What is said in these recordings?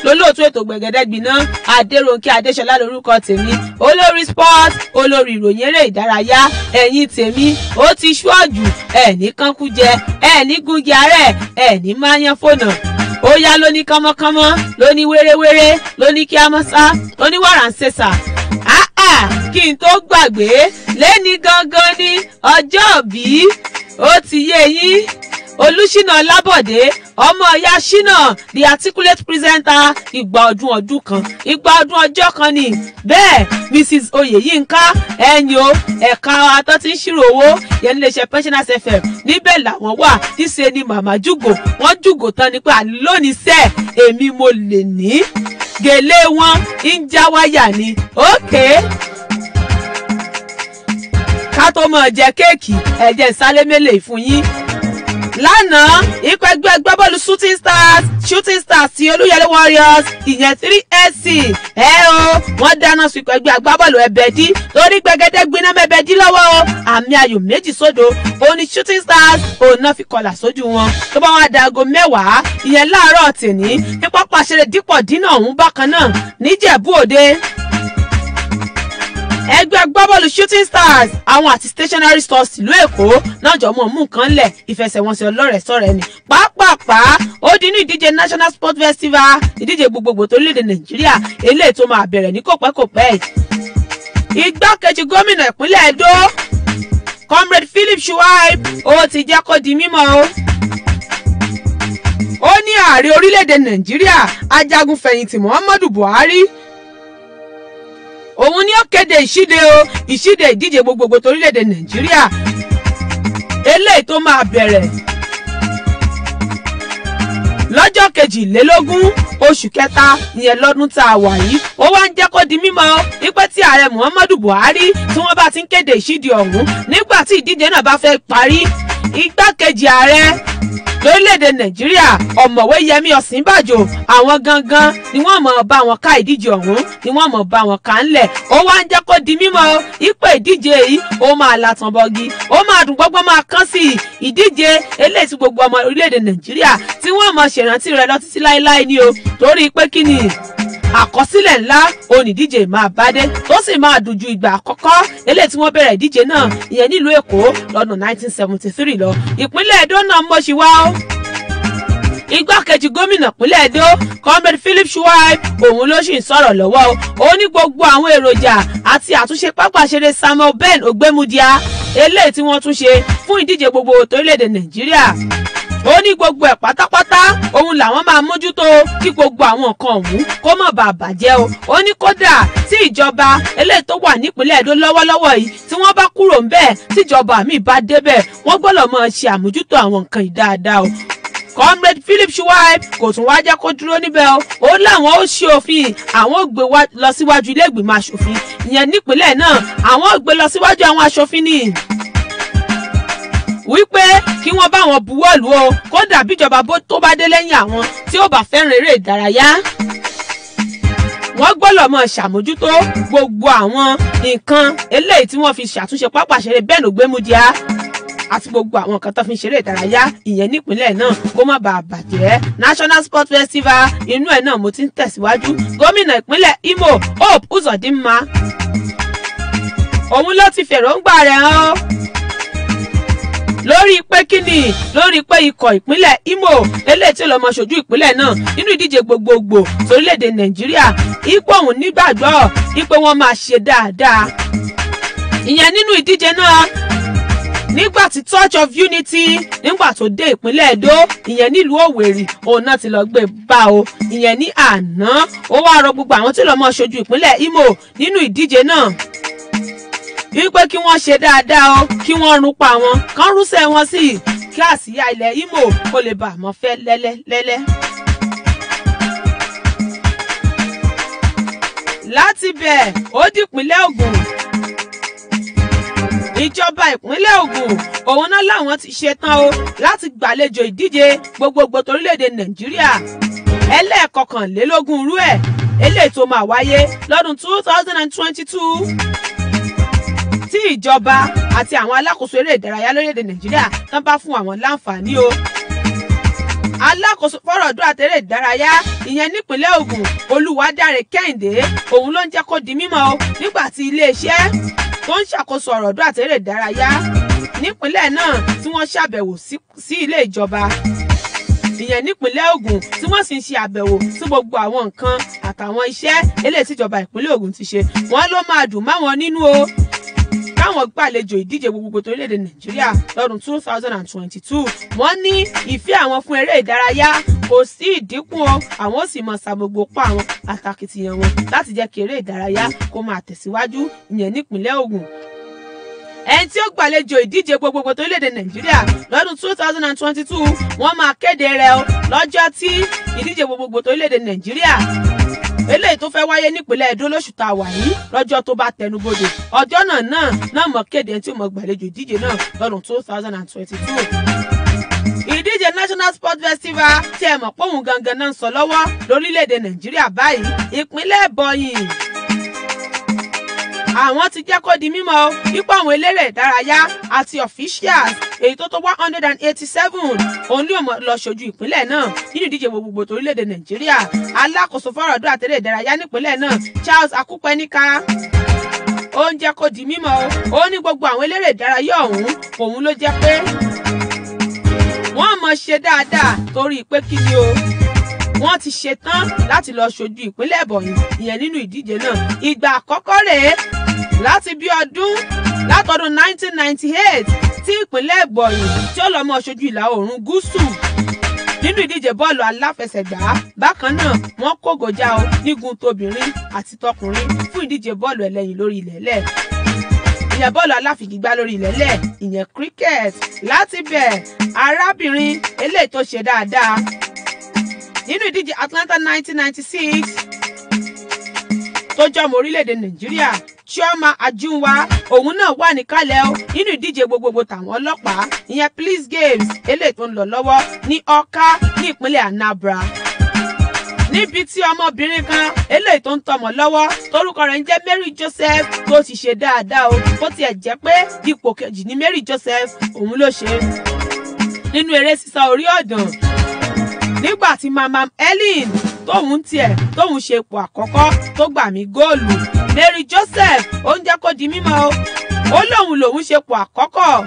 lólóòtú ètò Gbẹ̀gẹ̀dẹ̀ Gbiná Adérónkẹ́ Adéṣọlá lórúkọ tèmi, olórí sport, olórí ìròyìn eré ìdárayá. Ẹ̀yin tèmi ó ti ṣúọ̀jù, ẹ̀ ní kankú jẹ, ẹ̀ ní gungi àárẹ̀, ẹ̀ ní máa yan fònà. Ó yá lóní kánmọ́kánmọ́, lóní wéréwéré, lóní kíámọ́sá, lóní wàràǹsẹ̀sà. Kí n tó gbàgbé, lẹ́ni gangan ní ọjọ́bí, ó ti yé yín. Olúṣínà Lábọ̀dé, ọmọ ìyá Ṣínà, the articulate presenter, ìgbà ọdún kan, ìgbà ọdún ọjọ́ kan ni. Bẹ́ẹ̀ Mrs. Oyèyínká ẹ̀yìn o, ẹ̀ka atọ́ tí ń ṣírò owó yẹn nílé iṣẹ́ Pensioners FM níbẹ̀ làwọn wà. Níṣe ni màmá jùgò, wọ́n jùgò tán ni pé lónìí sẹ́ẹ̀ èmi mo lè ní. Gèlè wọn ń já wáyà ni. Okay. Ká tó mọ̀ jẹ kéèkì, ẹ̀jẹ̀ sálé mélèé fún yín. Lánàá ikọ̀ ẹgbẹ́ agbábọ́ọ̀lù shooting stars ti Olúyẹlé Warriors ìyẹn 3SC wọ́n dáná sun ikọ̀ ẹgbẹ́ agbábọ́ọ̀lù Ẹ̀bẹ̀dí torí Gbẹ̀gẹ̀dẹ̀ Gbiná mẹ́bẹ̀dí lọ́wọ́ o. Àmì ayò 2-0 òun ni shooting stars òun náà fi kọlà sójú wọn. Tó bá wọn adago 10 ìyẹn láàárọ̀ tèní ní pápá ìṣeré Dípọ̀ Dínà ọ̀hún bákan náà níjẹ̀bú Òde. Ẹgbẹ́ agbábọ́ọ̀lù shooting stars àwọn àti stationery stores ìlú Èkó náà jọ mọ̀ mú nǹkan lẹ̀ ìfẹsẹ̀wọnsẹ̀ ọlọ́rẹ̀ẹ́sọ̀rẹ́ ni. Pàápàá ó di inú ìdíje National Sport Festival, ìdíje gbogbogbò tó lédè Nàìjíríà eléyìí tó máa bẹ̀rẹ̀ ní kòpẹ́kòpẹ́ yìí. Igbákejì gómìnà ìpínlẹ̀ Edo Comrade Philip Shuaib ó ti jẹ́ kó di mímọ̀ o. Ó ní ààrẹ orílẹ̀-èdè Nàìjíríà ajagun fẹ̀yìntì Muhammadu Buhari òun ni ó kéde ìṣíde ìdíje gbogbogbò torílẹ̀-èdè Nàìjíríà eléyìí tó máa bẹ̀rẹ̀ lọ́jọ́ 22 oṣù kẹta ìyẹn lọ́dún tá a wà yìí. Ó wá ń jẹ́ kó di mímọ̀ wípé tí ààrẹ Muhammadu Buhari tí wọ́n bá ti ń kéde ìṣíde ọ̀hún nígbà tí ìdíje náà bá fẹ́ parí, igbákejì ààrẹ lórílẹ̀-èdè Nàìjíríà ọ̀mọ̀wé Yẹmí Ọ̀sínbàjò àwọn gangan ni wọ́n mọ̀ bá wọn ká ìdíje ọ̀hún ni wọ́n mọ̀ bá wọn ká ńlẹ̀. Ó wá ń jẹ́ kó di mímọ̀ ipò ìdíje yìí ó máa làtàn bọ́gi, ó máa dùn gbọ́gbọ́n máa kán sí ìdíje eléyìí tí gbogbo ọmọ orílẹ̀-èdè Nàìjíríà tí wọ́n mọ̀ ṣèrántí rẹ̀ lọ títí láéláé ni o. Torí pé kí ni àkọsílẹ̀ ńlá onídíje máa bá dé tó sì máa dùn ju ìgbà àkọ́kọ́ eléyìí tí wọ́n bẹ̀rẹ̀ ìdíje náà ìyẹn nílùú Èkó lọ́dún 1973 lọ. Ìpínlẹ̀ Edo náà mọ̀ sí wá o. Igbákejì gómìnà ìpínlẹ̀ Edo Comrade Philip Shuaib òun ló sì ń sọ̀rọ̀ lọ́wọ́ o. Ó ní gbogbo àwọn èròjà àti àtúnṣe pápá ìṣeré Samuel Ben Ogbemudia eléyìí tí wọ́n tún ṣe fún ìdíje gbogbo torílẹ̀-èdè Nàìjíríà. Ó ní gbogbo ẹ̀ pátápátá òun làwọn máa mójútó kí gbogbo àwọn nǹkan ọ̀hún kó má bàa bàjẹ́ o. Ó ní kódà tí ìjọba eléyìí tó wà nípínlẹ̀ Edo lọ́wọ́lọ́wọ́ yìí tí wọ́n bá kúrò ńbẹ̀ tíjọba mi bá débẹ̀ wọ́n gbọ́dọ̀ máa ṣe àmójútó àwọn nǹkan yìí dáadáa o. Comrade Philip Shuaib kò tún wá jẹ́ kó dúró níbẹ̀ o. Ó láwọn ó ṣe òfin àwọn ó gbé lọ síwájú ilé ìgbìmọ̀ aṣòfin ìyẹn nípínlẹ̀ náà àwọn ó gbé lọ síwájú àwọn aṣòfin ni wípé kí wọ́n bá wọn buwọ́lù o. Kódà bíjọba tó bá dé lẹ́yìn àwọn tí ó bá fẹ́ràn eré ìdárayá wọ́n gbọ́dọ̀ máa ṣàmójútó gbogbo àwọn nǹkan eléyìí tí wọ́n fi ṣàtúnṣe pápá ìṣeré Ben Ogbemudia àti gbogbo àwọn nǹkan tó fi ṣeré ìdárayá ìyẹn nípínlẹ̀ náà kó má bàa bàjẹ́. National Sport Festival inú ẹ̀ náà mo ti ń tẹ̀síwájú. Gómìnà ìpínlẹ̀ Imo Hope Uzodinma òun ló ti fèròǹgbà rẹ̀ hàn lórí pé kíni lórí pé ikọ̀ ìpínlẹ̀ Imo eléyìí tí lọ́mọ ṣojú ìpínlẹ̀ náà nínú ìdíje gbogbogbò torílẹ̀-èdè Nàìjíríà ipò òun nígbàgbọ́ ipò wọn máa ṣe dáadáa ìyẹn nínú ìdíje náà. Nígbà tí Touch of Unity nígbà tó dé ìpínlẹ̀ Edo ìyẹn nílùú Òwèrì òun náà ti lọ gbé bá o ìyẹn ní àná. Ó wá rọ gbogbo àwọn tí lọ́mọ ṣojú ìpínlẹ̀ Imo nínú ìdíje náà wípé kí wọ́n ṣe dáadáa o, kí wọ́n rún pa wọn kán rúṣẹ́ wọn sí kí àsíá ilẹ̀ Imo kó lè bá àmọ́ fẹ́ lẹ́lẹ́. Láti bẹ̀ ó dìpínlẹ̀ Ògùn. Ìjọba ìpínlẹ̀ Ògùn òun náà làwọn ti ṣetán o láti gbàlejò ìdíje gbogbogbò torílẹ̀-èdè Nàìjíríà ẹlẹ́ẹ̀kọkànlélógún rú ẹ̀ eléyìí tó máa wáyé lọ́dún 2022 tí ìjọba àti àwọn alákòóso eré ìdárayá lórílẹ̀-èdè Nàìjíríà tán bá fún àwọn láǹfààní o. alákòóso fọ́rọ̀ ọdún àtẹrẹ ìdárayá ìyẹn nípínlẹ̀ Ògùn Olúwadáre Kẹ́hìndé òun ló ń jẹ́ kó di mímọ̀ o nígbà tí iléeṣẹ́ tó ń ṣàkóso ọ̀rọ̀ ọdún àtẹrẹ ìdárayá nípínlẹ̀ náà tí wọ́n ṣàbẹ̀wò sí ilé ìjọba ìyẹn nípínlẹ̀ Ògùn tí wọ́n sì ń ṣe àbẹ̀wò sí gbogbo àwọn nǹkan àtàwọn iṣẹ́ eléyìí tíjọba ìpínlẹ̀ Ògùn ti ṣe wọ́n ló máa dùn máwọn nínú o káwọn gbàlejò ìdíje gbogbogbò torílẹ̀-èdè Nàìjíríà lọ́dún 2022 wọ́n ní ìfẹ́ àwọn fún eré ìdárayá kò sí ìdínkù o àwọn ò sì mọ sa gbogbo pa àwọn àtàkìtìyàn wọn láti jẹ́ kí eré ìdárayá kó máa tẹ̀síwájú ìyẹn nípínlẹ̀ Ògùn ẹni tí ó gbàlejò ìdíje gbogbogbò torílẹ̀-èdè Nàìjíríà lọ́dún 2022 wọ́n máa kéde rẹ̀ o lọ́jọ́ tí ìdíje gbogbogbò torílẹ̀-èdè Nàìjíríà eléyìí tó fẹ́ wáyé nípínlẹ̀ Ẹdó lóṣù tá a wà yìí lọ́jọ́ tó bá tẹnubodò ọjọ́ náà mọ̀ kéde ẹni tí ó mọ̀ gbàlejò ìdíje náà lọ́dún 2022 ìdíje National Sports Festival tí ẹ mọ̀ pé òun gangan náà ń sọ lọ́wọ́ lórílẹ̀-èdè Nàìjíríà báyìí ìpínlẹ̀ Ebonyi àwọn ti jẹ́ kó di mímọ̀ wípé àwọn eléré ìdárayá àti officials èyí tó tó 187 òun ní òmò lọ ṣojú ìpínlẹ̀ náà nínú ìdíje gbogbogbò torílẹ̀-èdè Nàìjíríà alákòóso fọ́rọ̀ ọdún àtẹrẹ ìdárayá nípínlẹ̀ náà Charles Akupenika ó ń jẹ́ kó di mímọ̀ ó ní gbogbo àwọn eléré ìdárayá òun ló jẹ́ pé wọ́n mọ̀ ṣe dáadáa torí pé kí ni o wọ́n ti ṣetán láti lọ ṣojú ìpínlẹ̀ Ebonyi ìyẹn nínú ìdíje náà ìgbà àkọ́kọ́ rèé látọdún 1998 tí ìpínlẹ̀ Ebonyi tí ó lọ mọ́ ṣojú ìlà oòrùn gúúsù nínú ìdíje bọ́ọ̀lù aláfẹsẹ̀gbá bákan náà wọ́n kó gòjà o nígun tóbìnrin àti tọkùnrin fún ìdíje bọ́ọ̀lù ẹlẹ́yin lórí ilẹ̀ẹ́lẹ̀ ìyẹn bọ́ọ̀lù aláfigigbá lórí ilẹ̀ẹ́lẹ̀ ìyẹn cricket láti bẹ̀ arábìnrin eléyìí tó ṣe dáadáa nínú ìdíje Atlanta 1996 tó jọmọ orílẹ̀-èdè Nàìjíríà Chioma Ajunwa òun náà wà níkàlẹ̀ o nínú ìdíje gbogbogbò tàwọn ọlọ́pàá ìyẹn Police Games eléyìí tó ń lọ lọ́wọ́ ní Awka ní ìpínlẹ̀ Anambra níbi tí ọmọbìnrin kan eléyìí tó ń tọmọ lọ́wọ́ torúkọ rẹ̀ ń jẹ́ Mary Joseph tó ti ṣe dáadáa o bó tiẹ̀ jẹ́ pé ipò kejì ní Mary Joseph òun ló ṣe nínú eré sísá orí ọ̀dàn nígbà tí Mamam Helen tóun ṣe ipò àkọ́kọ́ tó gbà mí góòlù Mary Joseph ó ń jẹ́ kó di mímọ̀ ó lòun ṣe ipò àkọ́kọ́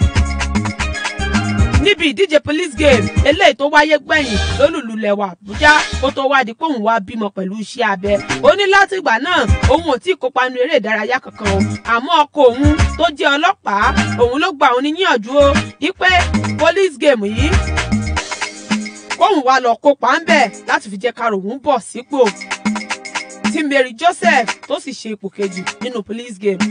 níbi ìdíje Police Game eléyìí tó wáyé gbẹ̀yìn lólùlù lẹ̀wà Àbújá kó tó wá di pé òun wá bímọ pẹ̀lú iṣẹ́ abẹ ó ní láti ìgbà náà òun ò tí ì kópa nínú eré ìdárayá kankan o àmọ́ ọkọ òun tó jẹ́ ọlọ́pàá òun ló gba òun níyànjú o wípé Police Game yìí kóun wá lọ kópa ń bẹ̀ láti fi jẹ́ káàrò òun bọ̀ sípò tí Mary Joseph tó sì ṣe ipò kejì nínú Police Game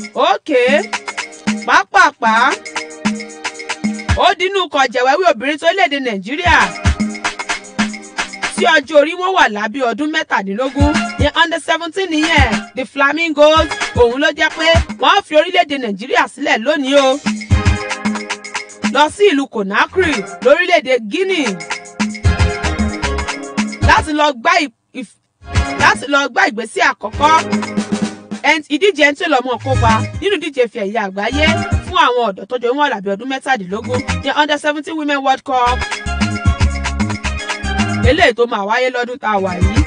pápápá ó dínú kọ jẹ̀wẹ́wé obìnrin tó léde Nàìjíríà tí ọjọ́ orí wọn wà lábẹ́ ọdún 17 ní under 17 nìyẹn the Flamingos òun ló jẹ́ pé wọ́n fi orílẹ̀-èdè Nàìjíríà sílẹ̀ lónìí o lọ sí ìlú Conakry lórílẹ̀-èdè Guinea láti lọ gbá ìgbésẹ̀ àkọ́kọ́ ìdíje ẹni tí ó lọ mọ́ kópa nínú ìdíje ife ẹ̀yẹ àgbáyé fún àwọn ọ̀dọ́ tó jẹ́ wọn lábí ọdún 17 ní under 17 Women World Cup eléyìí tó máa wáyé lọ́dún tá a wà yìí.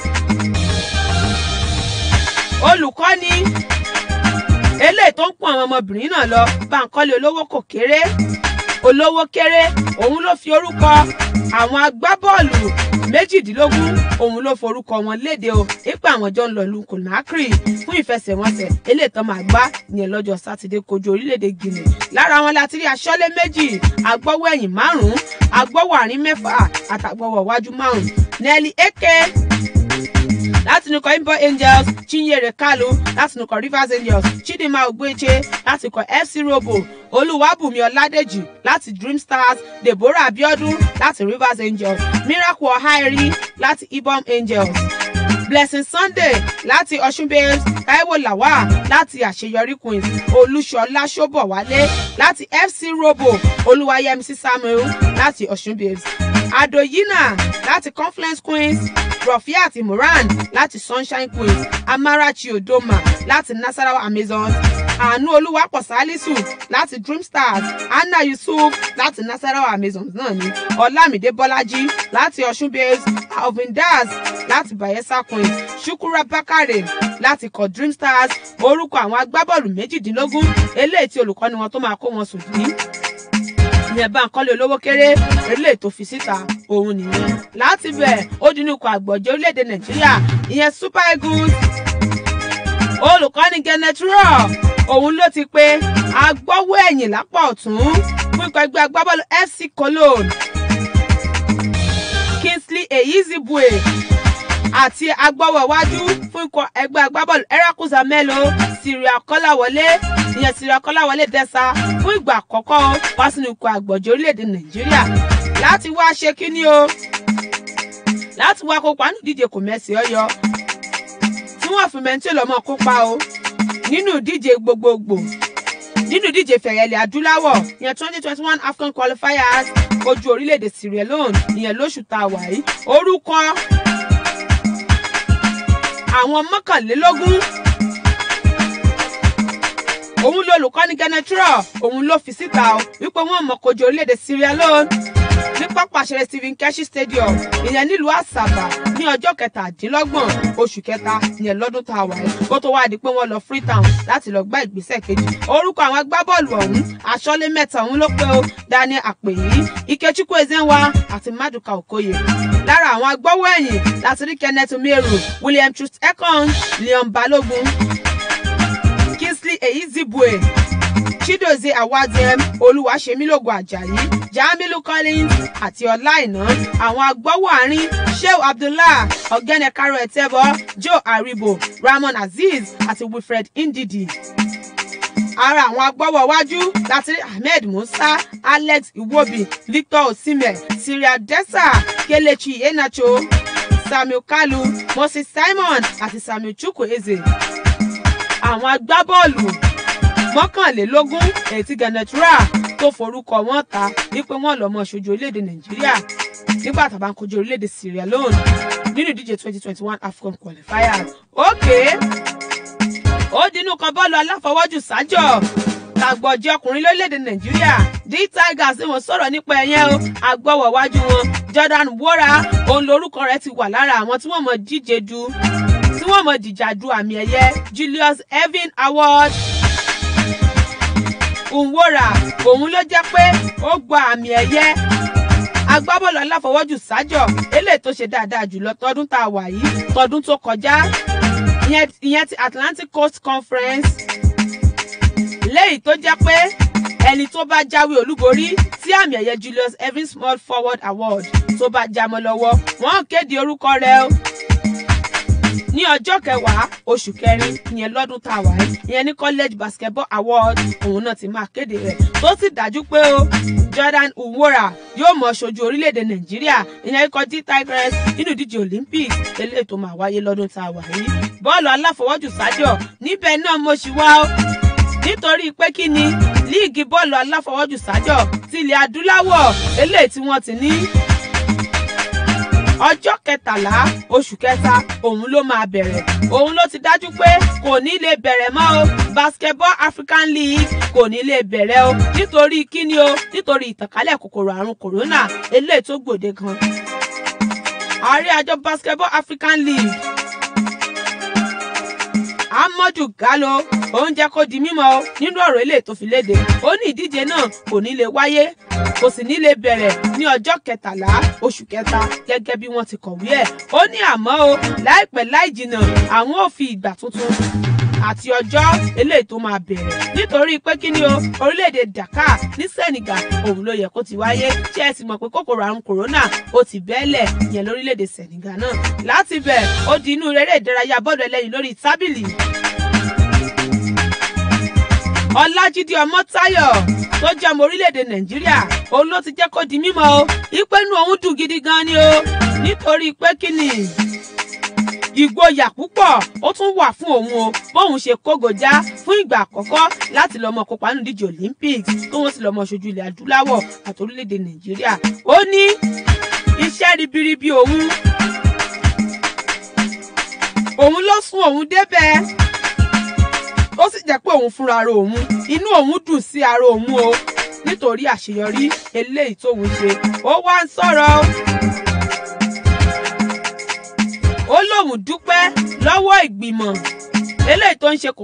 olùkọ́ni eléyìí tó ń pọ́n àwọn ọmọbìnrin náà lọ Bánkọ́lé olówó kéré òun ló fi orúkọ àwọn agbábọ́ọ̀lù 18 òun ló forúkọ wọn léde o ipa àwọn jọ ń lọ lu Conakry fún ìfẹsẹ̀wọnsẹ̀ eléyìí tó máa gbá ìyẹn lọ́jọ́ Sátidé kojú orílẹ̀-èdè Guinea lára wọn láti rí aṣọ́lé 2 agbọ́wọ́ ẹ̀yìn 5 agbọ́wọ́ àárín 6 àtàgbọ́wọ́ iwájú 5 Nelly Eke láti nukọ Imbo Angels Chinyere Kalu láti nukọ Rivers Angels Chidinma Ogbeche láti nukọ FC Robo Olúwabùnmi Ọládèjì láti Dream Stars Deborah Abiodun láti Rivers Angels Miracle Ọháìrí láti Ibom Angels Blessing Sunday láti Ọ̀ṣun Babes Taiwo Lawal láti Àṣeyọrí Queens Olúṣọlá Ṣóbọ̀wálé láti FC Robo Olúwayẹmísí Samuel láti Ọ̀ṣun Babes Adoyina láti Confluence Queens Rafiat Moran láti Sunshine Queens Amarachi Odoma láti Nasarawa Amazons Àánú Olúwapọ̀ Sálísù láti Dream Stars, Anna Yusuf láti Nasarawa Amazons náà ni, Ọlámídé Bọ́lájí láti Ọ̀ṣun Babes, Alvin Das láti Bayelsa Queen, Shukura Bakare láti kọ Dream Stars. Orúkọ àwọn agbábọ́ọ̀lù 18 eléyìí tí olùkọ́ni wọn tó máa kó wọn sùn yìí ìyẹn Bánkọ́lé Olówókéré eléyìí tó fi síta òun nìyẹn. Láti bẹ̀ ó dínú ikọ̀ àgbọ̀jẹ̀ orílẹ̀-èdè Nàìjíríà ìyẹn Super Eagles. Olùkọ́ni Kenneth Rowe òun ló ti pé agbọ́wọ́ ẹ̀yìn lápá ọ̀tún fún ikọ̀ ẹgbẹ́ agbábọ́ọ̀lù FC Cologne Kingsley Eyizibwe àti agbọ́wọ́ iwájú fún ikọ̀ ẹgbẹ́ agbábọ́ọ̀lù Erakuza Melo Syria Kọ́láwọlé Dẹ́sà fún ìgbà àkọ́kọ́ wá sínú ikọ̀ àgbọ̀jẹ̀ orílẹ̀-èdè Nàìjíríà láti wá ṣe kíní o láti wá kópa nínú ìdíje kòmẹ́sì Ọ̀yọ́ tí wọ́n fi mẹ́ntì lọ́mọ kópa o nínú ìdíje gbogbogbò nínú ìdíje fẹ̀yẹ̀lẹ̀ adúláwọ̀ ìyẹn 2021 AFCON qualifiers ojú orílẹ̀-èdè Sierra Leone ìyẹn lóṣù tá a wà yìí. Orúkọ àwọn 21 òun lolùkọ́ni Kenneth Rowe òun ló fi síta o wípé wọ́n mọ̀ kojú orílẹ̀-èdè Sierra Leone ní pápá ìṣeré Stephen Keshi Stadium ìyẹn nílùú Àsàbà ní ọjọ́ 27 oṣù kẹta ìyẹn lọ́dún tá a wà yìí kó tó wá di pé wọ́n lọ Freetown láti lọ gbá ìgbésẹ̀ kejì. Orúkọ àwọn agbábọ́ọ̀lù ọ̀hún aṣọ́lé mẹ́ta òun ló pé o Daniel Àpèyí, Ikechukwu Ezenwa àti Maduka Okoye. Lára àwọn agbọ́wọ́ ẹ̀yìn láti rí Kenneth Umeru, William Troost Ekong, Leon Balogun, Kingsley Eyizibwe, Chidozie Awadiem, Olúwaṣemílógo Àjàyí, Jamilu Collins àti Ọláìná. Àwọn agbọ́wọ́ àárín Shehu Abdullah, Ọ̀gẹ́nẹ̀ Karo Etebo, Joe Aribo, Ramon Azeez àti Wilfred Ndidi. Ara àwọn agbọ́wọ́ wájú láti rí Ahmed Musa, Alex Iwobi, Victor Osimhen, Syria Dessa, Kelechi Iheanacho, Samuel Kalu, Moses Simon àti Samuel Chukwueze. Àwọn agbábọ́ọ̀lù 21 èyí tí Kenneth Rowe tó forúkọ wọn ta wípé wọ́n lọ mọ ṣojú orílẹ̀-èdè Nàìjíríà nígbà tá bá ń kojú orílẹ̀-èdè Sierra Leone nínú ìdíje 2021 AFCON qualifiers. Ó dínú kan bọ́ọ̀lù aláfọwọ́jù sájọ tàgbọ̀jẹ̀ ọkùnrin lórílẹ̀-èdè Nàìjíríà The Tigers wọ́n sọ̀rọ̀ nípa ẹ̀yẹn o agbọ́wọ̀ wájú wọn Jordan Wora òun lórúkọ rẹ̀ ti wà lára àwọn tí wọ́n mọ̀ díje du tí wọ́n mọ̀ dìjà du àmì ẹ̀yẹ Julius Erving Award. Nwora òun ló jẹ́ pé ó gba àmì ẹ̀yẹ agbábọ́ọ̀lù aláfọwọ́jù sájọ eléyìí tó ṣe dáadáa jùlọ tọdún tá a wà yìí tọdún tó kọjá ìyẹn ti Atlantic Coast Conference léyìí tó jẹ́ pé ẹni tó bá jáwé olúborí tí àmì ẹ̀yẹ Julius Erving Small Forward Award tó bá jámọ́ lọ́wọ́ wọ́n kéde orúkọ rẹ̀ o ní ọjọ́ 10 oṣù kẹrin ìyẹn lọ́dún tá a wà yìí ìyẹn ní College Basketball Award òun náà ti máa kéde rẹ̀ tó sì dájú pé o Jordan Nwora yóò mọ̀ ṣojú orílẹ̀-èdè Nàìjíríà ìyẹn ikọ̀ The Tigers nínú ìdíje Olympics eléyìí tó máa wáyé lọ́dún tá a wà yìí. Bọ́ọ̀lù aláfọwọ́jù sájọ níbẹ̀ náà mo ṣì wá o nítorí pé kí ni líìgì bọ́ọ̀lù aláfọwọ́jù sájọ ti ilẹ̀ adúláwọ̀ eléyìí tí wọ́n ti ní ọjọ́ 13 oṣù kẹta òun ló máa bẹ̀rẹ̀ òun ló ti dájú pé kò ní lè bẹ̀rẹ̀ mọ́ o Basketball African League kò ní lè bẹ̀rẹ̀ o nítorí kíni o nítorí ìtànkálẹ̀ kòkòrò àrùn kòrónà eléyìí tó gbòde kan. Ààrẹ àjọ Basketball African League Amadu Gallo òun jẹ́ kó di mímọ̀ o nínú ọ̀rọ̀ eléyìí tó fi léde ó ní ìdíje náà kò ní lè wáyé kò sì ní lè bẹ̀rẹ̀ ní ọjọ́ 13 oṣù kẹta gẹ́gẹ́ bí wọ́n ti kọ̀wé ẹ̀. Ó ní àmọ́ o láìpẹ́ láì jìnnà àwọn ò fi ìgbà tuntun àti ọjọ́ eléyìí tó máa bẹ̀rẹ̀ nítorí pé kí ni o orílẹ̀-èdè Dakar ní Senegal òun ló yẹ kó ti wáyé ṣé ẹ sì mọ̀ pé kòkòrò àrùn kòrónà ó ti bẹ́ẹ̀lẹ̀ yẹn lórílẹ̀-èdè Senegal náà. Láti bẹ̀ ó di inú eré ìdárayá bọ́ọ̀lù ẹlẹ́yin lórí tábìlì. Ọlájídé Ọmọ́táyọ̀ tó jẹ́ ọmọ orílẹ̀-èdè Nàìjíríà òun ló ti jẹ́ kó di mímọ̀ o ìpè inú òun dùn gidi gan ni o nítorí pé kí ni ìgboyà púpọ̀ ó tún wà fún òun o bóun ṣe kógojá fún ìgbà àkọ́kọ́ láti lọ́mọ kópa nínú ìdíje Olympics tó wọ́n sì lọ́mọ ṣojú ilẹ̀ adúláwọ̀ àti orílẹ̀-èdè Nàìjíríà. Ó ní iṣẹ́ ribiribi òun ló sún òun débẹ̀ ó sì jẹ́ pé òun fúnra ara òun inú òun dùn sí ara òun o nítorí àṣeyọrí eléyìí tóun ṣe. Ó wá ń sọ̀rọ̀ ó lóun dúpẹ́ lọ́wọ́ ìgbìmọ̀ eléyìí tó ń ṣe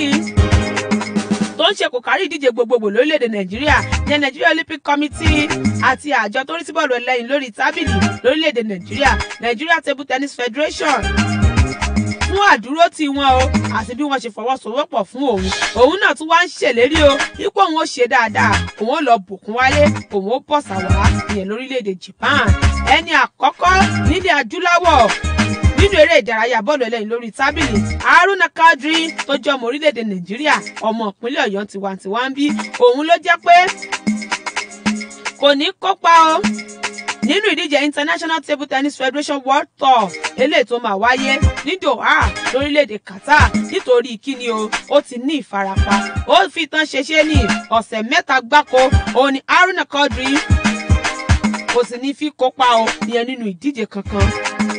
kò kárí ìdíje gbogbogbò lórílẹ̀‐èdè Nàìjíríà ní Nigeria Olympic Committee àti àjọ tó ń rí sí bọ́ọ̀lù ẹlẹ́yin lórí tábìlì lórílẹ̀‐èdè Nàìjíríà Nigeria Table Tennis Federation fún àdúrótì wọn o àti bí wọ́n ṣe fọwọ́sowọ́pọ̀ fún òun náà tún wá ń ṣèlérí o ipò òun ó ṣe dáadáa òun ó lọ bùkún wálé òun ó bọ̀ sàwá ìyẹn lórílẹ̀‐èdè Japan. Ẹni àkọ́kọ́ nílẹ̀ adúláwọ̀ nínú eré ìdárayá bọ́ọ̀lù ẹlẹ́yin lórí tábìlì Haruna Kadri tó jẹ́ ọmọ orílẹ̀-èdè Nàìjíríà ọmọ ìpínlẹ̀ Ọ̀yọ́ tiwantiwa ń bí òun ló jẹ́ pé kò ní kópa o nínú ìdíje International Table Tennis Federation World Tour eléyìí tó máa wáyé ní Doha lórílẹ̀-èdè Qatar nítorí kíni o ó ti ní ìfarapa ó fi tán ṣeṣe ní ọ̀sẹ̀ mẹ́ta gbáko òun ni Haruna Kadri kò sì ní fi kópa o ìyẹn nínú ìdíje kankan.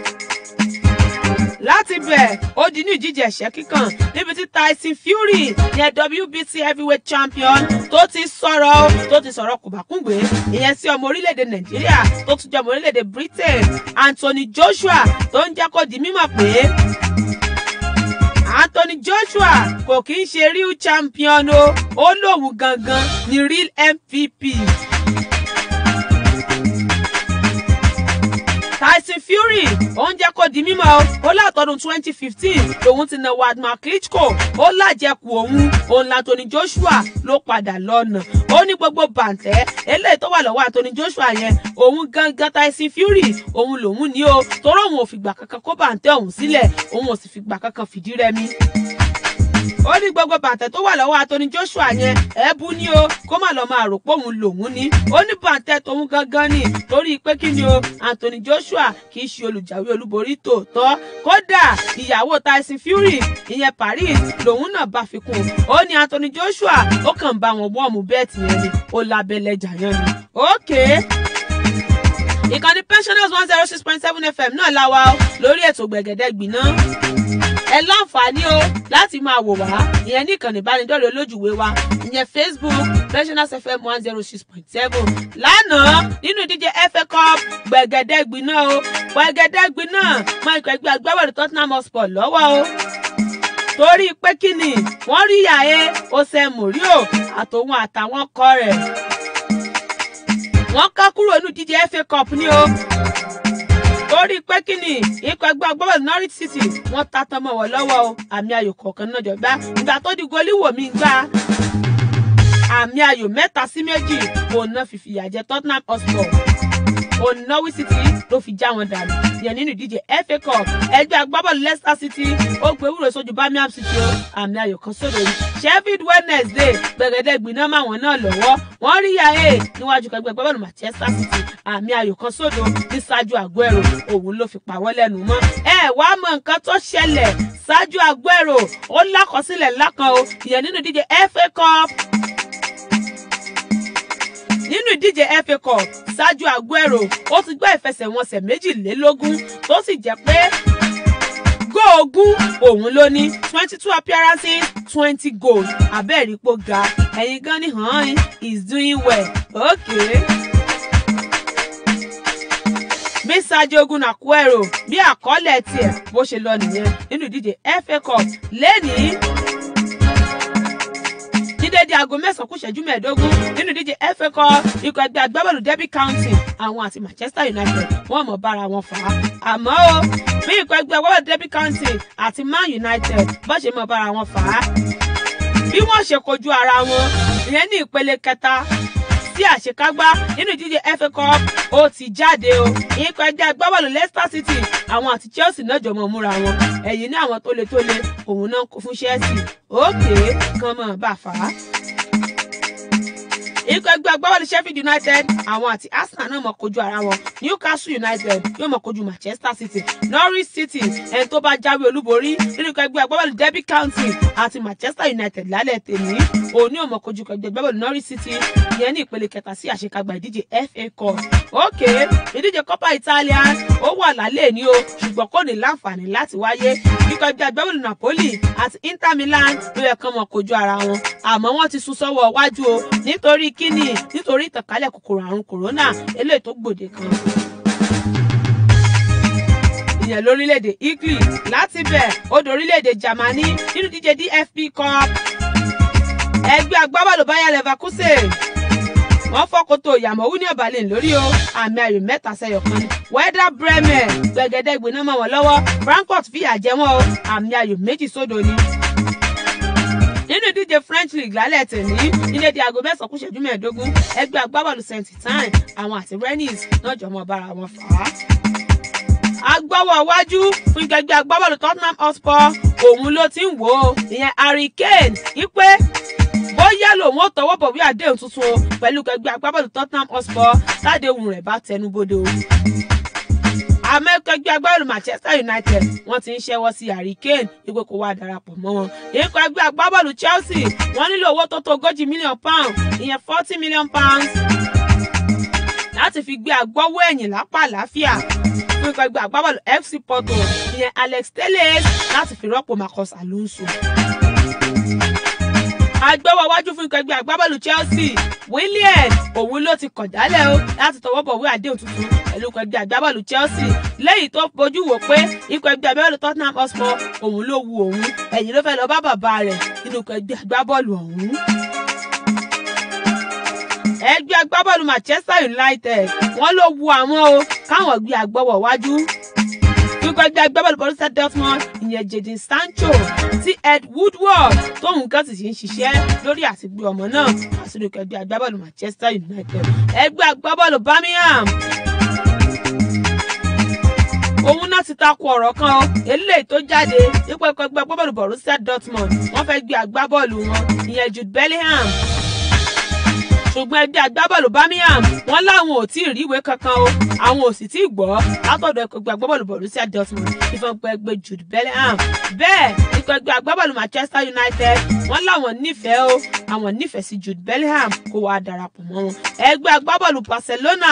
Láti bẹ̀ ó di ní ìdíje ẹ̀ṣẹ́ kíkàn níbi tí Tyson Fury yẹn WBC heavyweight champion tó ti sọ̀rọ̀ kòbákùngbé ìyẹn sí ọmọ orílẹ̀-èdè Nàìjíríà tó tún jẹ́ ọmọ orílẹ̀-èdè Britain Anthony Joshua tó ń jẹ́ kó di mímọ̀ pé Anthony Joshua kò kí ń ṣe real champion o ó lóun gangan ni real MVP. Tyson Fury ó ń jẹ́ kó di mímọ̀ ó látọdún 2015 lòun ti na Wladimir Klitschko ó lájẹkù òun l'Anthony Joshua ló padà lọ́nà ó ní gbogbo bàǹtẹ́ eléyìí tó wà lọ́wọ́ Anthony Joshua yẹn òun gangan Tyson Fury òun lòun ní o torí òun ò fìgbà kankan kó bàǹtẹ́ òun sílẹ̀ òun ò sì fìgbà kankan fìdí rẹmi. Ó ní gbogbo bàǹtẹ́ tó wà lọ́wọ́ Anthony Joshua yẹn ẹ̀bù ni o kó má lọ máa rò pé òun lòun ní ó ní bàǹtẹ́ tòun gangan ni torí pé kí ni o Anthony Joshua kì í ṣe olùjáwé olúborí tòótọ́ kódà ìyàwó Tyson Fury ìyẹn Paris lòun náà bá fi kún ó ní Anthony Joshua ó kàn bá wọn wọ́ọ̀mù bẹ́ẹ̀tì yẹn ni ó lábẹ́lẹ̀ jàyàn ni. Ìkànnì Pensioners 106.7 FM náà la wà lórí ètò Gbẹ̀gẹ̀dẹ̀ Gbiná ẹ láǹfààní o láti máa wò wá ìyẹn ní ìkànnì ìbánidọ́rẹ̀ẹ́ olójúwé wa ìyẹn Facebook Pensioners FM 106.7 lánàá nínú ìdíje FA Cup Gbẹ̀gẹ̀dẹ̀ Gbiná o Gbẹ̀gẹ̀dẹ̀ Gbiná máa ikọ̀ ẹgbẹ́ agbábọ́ọ̀lù Tottenham Hotspur lọ́wọ́ o torí pé kíni wọ́n rí yàé Jose Mourinho àtòun àtàwọn kọ rẹ̀ wọ́n ká kúrò nínú ìdíje FA Cup ní o torí pé kíni ikọ̀ ẹgbẹ́ agbábọ́ọ̀lù Norwich City wọ́n tatán mọ́ wọn lọ́wọ́ o àmì ayò kọ̀ọ̀kan náà jọgbá ìgbà tó di goliwoo mi gbá àmì ayò 3-2 òun náà fi fìyà jẹ Tottenham Hotspur òun Norwich City ló fi já wọn dànù yẹn nínú ìdíje FA Cup ẹgbẹ́ agbábọ́ọ̀lù Leicester City ó gbé wúrò sójú Birmingham City o àmì ayò kan sódò yìí Sheffield Wednesday Gbẹ̀gẹ̀dẹ̀ Gbiná máa wọn náà lọ́wọ́ wọ́n rí yàé níwájú ẹgbẹ́ agbábọ́ọ̀lù Manchester City àmì ayò kan sódò ní Sergio Aguero òun ló fi pàwọ́ lẹ́nu mọ́ ẹ wá mọ nǹkan tó ṣẹlẹ̀ Sergio Aguero ó lákọsílẹ̀ lákan o ìyẹn nínú ìdíje FA Cup nínú ìdíje FA Cup Sergio Aguero ó ti gbá ìfẹsẹ̀wọnsẹ̀ 22 tó sì jẹ́ pé góògùn òun ló ní 22 appearances 20 goals abẹ́ẹ̀rípò ga ẹ̀yin gan ni hàn is doing well bí Sergio Aguero bí àkọọ́lẹ̀ tiẹ̀ bó ṣe lọ nìyẹn nínú ìdíje FA Cup lẹ́nìí ní dédé aago 9:15 nínú ìdíje FA Cup ikọ̀ ẹgbẹ́ agbábọ́ọ̀lù Derby County àwọn àti Manchester United wọ́n mọ̀ bára wọn fà á àmọ́ o bí ikọ̀ ẹgbẹ́ agbábọ́ọ̀lù Derby County àti Man United bó ṣe mọ̀ bára wọn fà á bí wọ́n ṣe kojú ara wọn ìyẹn ní ìpele kẹta sí àṣekágbá nínú ìdíje FA Cup ó ti jáde o ikọ̀ ẹgbẹ́ agbábọ́ọ̀lù Leicester City àwọn àti Chelsea náà jọmọ múra wọn ẹ̀yìn ní àwọn tó le òun náà kó fún Chelsea kan mọ̀ bá fà á. Ikọ̀ ẹgbẹ́ agbábọ́ọ̀lù Sheffield United àwọn àti Arsenal náà mọ̀ kojú ara wọn Newcastle United yóò mọ̀ kojú Manchester City Norwich City ẹni tó bá jáwé olúborí nínú ikọ̀ ẹgbẹ́ agbábọ́ọ̀lù Derby County àti Manchester United lálẹ́ tèmi òun ní òmò kojú ẹgbẹ́ agbábọ́ọ̀lù Norwich City ìyẹn ní ìpele kẹta sí àṣekágbá ìdíje FA Cup. Ìdíje Coppa Italia ó wà lálẹ́ ní o ṣùgbọ́n kò ní láǹfààní láti wáyé. Ikọ̀ ẹgbẹ́ agbábọ́ọ̀lù Napoli àti Inter Milan ló yẹ kán mọ kojú ara wọn àmọ́ wọ́n ti sún sọ́wọ́ wájú o nítorí kíni nítorí ìtànkálẹ̀ kòkòrò àrùn kòrónà eléyìí tó gbòde kan ìyẹn lórílẹ̀‐èdè Italy. Láti bẹ̀ ó dorílẹ̀‐èdè Germany nínú ìdíje DFB Cup. Ẹgbẹ́ agbábọ́ọ̀lù Bayer Leverkusen wọ́n fọ́kòtò ìyàmọ̀ Union Berlin lórí o àmì ayò 3-1 ni. Werder Bremen gbẹ̀gẹ́dẹ́ gbiná mọ́ wọn lọ́wọ́ Frankfurt fìyà jẹ wọ́n o àmì ayò 2-0 ni. Nínú ìdíje French League lálẹ́ tẹ̀lé nílé di aago 9:15 ẹgbẹ́ agbábọ́ọ̀lù Saint-Étienne àwọn àti Rennes náà jọmọ bára wọn fà á. Agbáwọ̀ wájú fún ẹgbẹ́ agbábọ́ọ̀lù Tottenham Hotspur òun ló ti ń wò ó ìyẹn Harry Kane wípé bóyá lòun ó tọwọ́ bọ̀wé àdéhùn tuntun o pẹ̀lú ẹgbẹ́ agbábọ́ọ̀lù Tottenham Hotspur tádéhùn rẹ̀ bá tẹnubodò. Àmọ́ ẹgbẹ́ agbábọ́ọ̀lù Manchester United wọ́n ti ń ṣẹ́wọ́ sí Harry Kane wípé kó wá darapọ̀ mọ́ wọn. Ikọ̀ ẹgbẹ́ agbábọ́ọ̀lù Chelsea wọ́n nílò owó tó tó £40 million ìyẹn £40 million láti fi gbé agbọ́wọ́ ẹ̀yìn lápá àlàáfíà fún ikọ̀ ẹgbẹ́ agbábọ́ọ̀lù FC Porto ìyẹn Alex Telles láti fi rọ́pò Marcos Alonso. Agbáwọ̀ wájú fún ikọ̀ ẹgbẹ́ agbábọ́ọ̀lù Chelsea Willian òun ló ti kọ̀ jálẹ̀ o láti tọwọ́ bọ̀wé àdéhùn tuntun pẹ̀lú ikọ̀ ẹgbẹ́ agbábọ́ọ̀lù Chelsea lẹ́yìn tó fojú wò pé ikọ̀ ẹgbẹ́ agbábọ́ọ̀lù Tottenham Hotspur òun ló wu òun ẹ̀yìn ló fẹ́ lọ bá bàbá rẹ̀ nínú ikọ̀ ẹgbẹ́ agbábọ́ọ̀lù ọ̀hún. Ẹgbẹ́ agbábọ́ọ̀lù Manchester United wọ́n ló wu àwọn o káwọn gbé agbọ́wọ̀ wájú. Ikọ̀ ẹgbẹ́ agbábọ́ọ̀lù Borussia Dortmund ìyẹn Jadon Sancho tí Ed Woodward tóun kan sì ń ṣiṣẹ́ lórí àtìgbé ọmọ náà àti ikọ̀ ẹgbẹ́ agbábọ́ọ̀lù Manchester United. Ẹgbẹ́ agbábọ́ọ̀lù Birmingham òun náà ti takò ọ̀rọ̀ kan o eléyìí tó jáde nípa ikọ̀ ẹgbẹ́ agbábọ́ọ̀lù Borussia Dortmund wọ́n fẹ́ gbé agbábọ́ọ̀lù wọn ìyẹn Jude Bellingham ṣùgbọ́n ẹgbẹ́ agbábọ́ọ̀lù Birmingham wọ́n láwọn ò tí ì ríwèé kankan o àwọn ò sì tí ì gbọ́ látọ̀dọ̀ ẹgbẹ́ agbábọ́ọ̀lù Borussia Dortmund ìfọ̀npẹ́ ẹgbẹ́ Jude Bellingham. Bẹ́ẹ̀ ikọ̀ ẹgbẹ́ agbábọ́ọ̀lù Manchester United wọ́n láwọn nífẹ̀ẹ́ o àwọn nífẹ̀ẹ́ sí Jude Bellingham kó wá darapọ̀ mọ́ wọn. Ẹgbẹ́ agbábọ́ọ̀lù Barcelona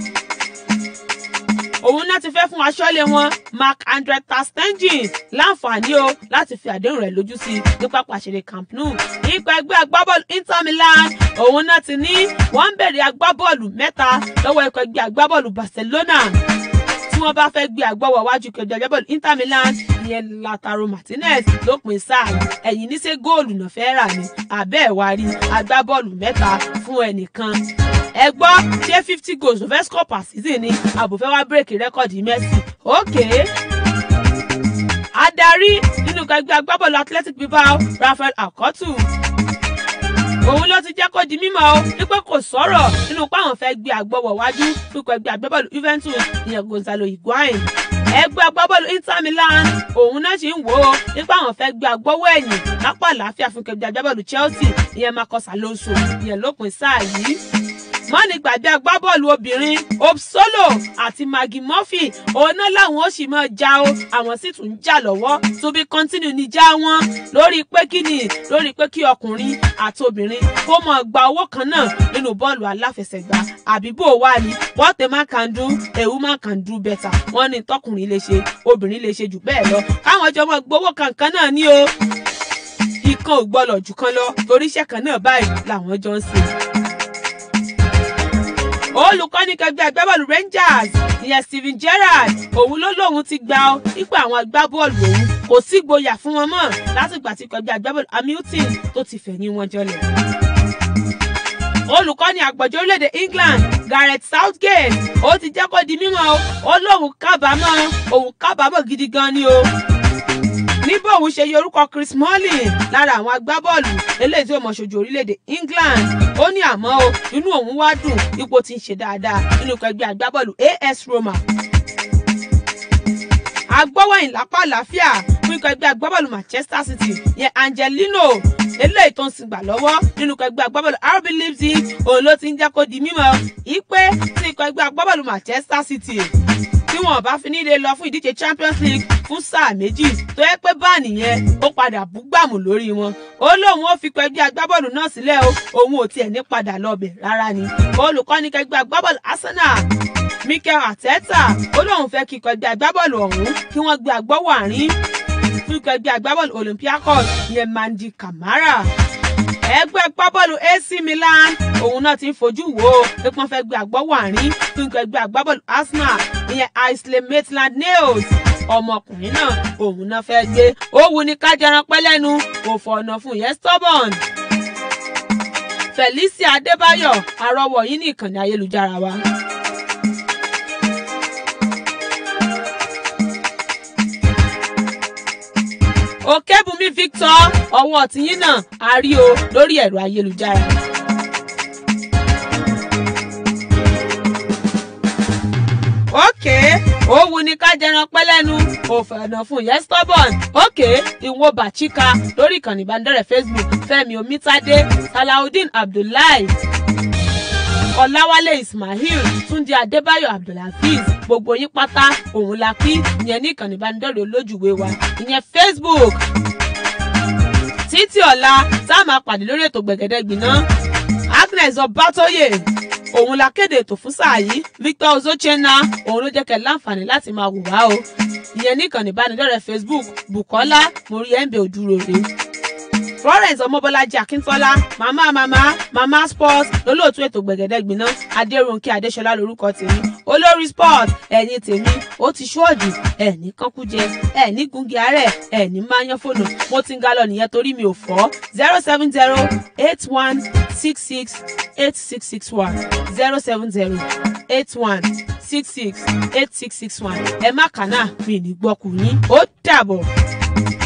òun náà ti fẹ́ fún aṣọ́lé wọn Marc-André ter Stegen láǹfààní o láti fi àdéhùn rẹ̀ lójú sí ní pápá ìṣeré Camp Nou. Ikọ̀ ẹgbẹ́ agbábọ́ọ̀lù Inter Milan òun náà ti ní wọ́n ń bèrè agbábọ́ọ̀lù 3 lọ́wọ́ ikọ̀ ẹgbẹ́ agbábọ́ọ̀lù Barcelona tí wọ́n bá fẹ́ gbé agbáwọ̀ wájú ikọ̀ ẹgbẹ́ agbábọ́ọ̀lù Inter Milan ìyẹn Lautaro Martinez lópin sáà ẹ̀yìn ní ṣe góòlù náà fẹ́ rà ní abẹ́ ẹ̀wárí agbábọ́ọ̀lù 3 fún ẹnìkan. Ẹ gbọ́ ṣé 50 goals ló fẹ́ score per season ni àbòfẹ́ wá bírèkì rẹ́kọ̀dì Messi. Adarí nínú ẹgbẹ́ agbábọ́ọ̀lù Athletic Bilbao Rafael Akoto òun ló ti jẹ́ kó di mímọ̀ o wípé kò sọ̀rọ̀ nínú pé àwọn fẹ́ gbé agbọ́wọ̀ wájú fún ẹgbẹ́ agbábọ́ọ̀lù Juventus ìyẹn Gonzalo Higuain. Ẹgbẹ́ agbábọ́ọ̀lù Inter Milan òun náà ṣì ń wò ó wípé àwọn fẹ́ gbé agbọ́wọ̀ ẹ̀yìn lápá àlàáfíà fún ẹgbẹ́ agbábọ́ọ̀lù Chelsea ìyẹn Marcos Alonso ìyẹn lópin sáà yìí. Mọ́ni gbàgbé agbábọ́ọ̀lù obìnrin Opsolo àti Maggie Murphy òun náà làwọn ó sì máa já o àwọn sì tún já lọ́wọ́ to be continue ní já wọn lórí pé kí ọkùnrin àti obìnrin kó máa gba owó kan náà nínú bọ́ọ̀lù aláfẹsẹ̀gbá àbí bó wà ní what a man can do a woman can do better wọ́n ní tọkùnrin lè ṣe obìnrin lè ṣe jù bẹ́ẹ̀ lọ káwọn jọ máa gbowó kankan náà ní o ìkan ò gbọ́dọ̀ jù kan lọ torí iṣẹ́ kan náà báyìí làwọn jọ ń ṣe. Olùkọ́ni kẹgbẹ́ agbábọ́ọ̀lù Rangers ìyẹn Steven Gerrard òun ló lóun ti gba ọ ipò àwọn agbábọ́ọ̀lù òun kò sí gboyà fún wọn mọ́ látìgbà tí kẹgbẹ́ agbábọ́ọ̀lù Hamilton tó ti fẹ̀yìn wọn jọlẹ̀. Olùkọ́ni àgbọ̀jọ́ orílẹ̀-èdè England Gareth Southgate ó ti jẹ́ kó di mímọ̀ ó lóun kábàámọ̀ gidi gan ni o. Níbo òun ṣe yọ orúkọ Chris Smalling lára àwọn agbábọ́ọ̀lù eléyìí tí ó mọ̀ ṣojú orílẹ̀-èdè England ó ní àmọ́ o inú òun wá dùn ipò tí ń ṣe dáadáa nínú ẹgbẹ́ agbábọ́ọ̀lù AS Roma. Agbọ́wọ̀yìn lápá àlàáfíà fún ikọ̀ ẹgbẹ́ agbábọ́ọ̀lù Manchester City yẹn Angelino eléyìí tó ń sìngbà lọ́wọ́ nínú ikọ̀ ẹgbẹ́ agbábọ́ọ̀lù RB Leipzig òun ló ti ń jẹ́ kó di mímọ̀ ìpè tí ikọ̀ ẹgbẹ́ agbábọ́ọ̀lù Manchester City tí tí wọn bá fi nílé lọ fún ìdíje Champions League fún sáà méjì tó yẹ pé báàní yẹn ó padà búgbàmù lórí wọn. Ó lóun ó fi pẹ̀gbẹ́ agbábọ́ọ̀lù náà sílẹ̀ o, òun ò tiẹ̀ ní padà lọ́bẹ̀ rárá ni. Olùkọ́ni kẹgbẹ́ agbábọ́ọ̀lù Arsenal Mikel Arteta ó lóun fẹ́ kí ẹgbẹ́ agbábọ́ọ̀lù ọ̀hún kí wọ́n gbé agbọ́wọ́ àárín fún ẹgbẹ́ agbábọ́ọ̀lù Olympiacos yẹn Mandi Camara. Ẹgbẹ́ agbábọ́ọ̀lù AC Milan òun náà ti ń fojú wò ó pé wọ́n fẹ́ gbé agbọ́wọ́ àárín fún ẹgbẹ́ agbábọ́ọ̀lù Arsenal ìyẹn Ainsley Maitland-Niles. Ọmọkùnrin náà òun náà fẹ́ gbé, ó wù ní kájẹran pẹ́ lẹ́nu kò fọ̀nà fún yẹn stubborn. Felicia Adébáyọ̀ àrọwọ̀ yìí ní ìkànnì ayélujára wa. Òkèbùnmi Victor ọwọ́ tìyín náà a rí o lórí ẹ̀rọ ayélujára. Ó wù ní ká jẹran pẹ́ lẹ́nu kò fẹ̀nà fún yẹn stubborn. Ìwọ̀n Bàchíkà lórí ìkànnì ìbánidọ́rẹ̀ẹ́ Facebook Fẹ́mi Omítádé Salaudeen Abdullahi Ọláwálé Ismail Túndé Adébáyọ̀ Abdulhafiz gbogbo yín pátá òun la kí ìyẹn ní ìkànnì ìbánidọ́rẹ̀ẹ́ olójúwe wa ìyẹn Facebook. Títí ọ̀la tá a máa pàdé lórí ètò Gbẹ̀gẹ̀dẹ̀ Gbiná. Agnes Ọbátóyè òun la kéde ètò fún sáà yìí. Victor Ozochena òun ló jẹ́ kẹ́ láǹfààní láti máa wò wá o ìyẹn ní ìkànnì ìbánidọ́rẹ̀ẹ́ Facebook Bùkọ́lá Moriembe Odúròrè. Florence Ọmọbọ́lájí Akíntọ́lá mama sport lólóòtú ètò Gbẹ̀gẹ̀dẹ̀ Gbiná. Adérónkẹ́ Adéṣọlá lórúkọ tèmi. Olórí sport ẹ̀yin tèmi ó ti ṣọ́ọ̀dì ẹ̀ní kankújẹ ẹ̀ní gungi àárẹ̀ ẹ̀ní máa yan fóònù. Mo ti ń ga lọ nìyẹn torí mi ò fọ́. 07081668661 07081668661 ẹ má kànáà mi ní gbọ́kù yín ó dàbọ̀.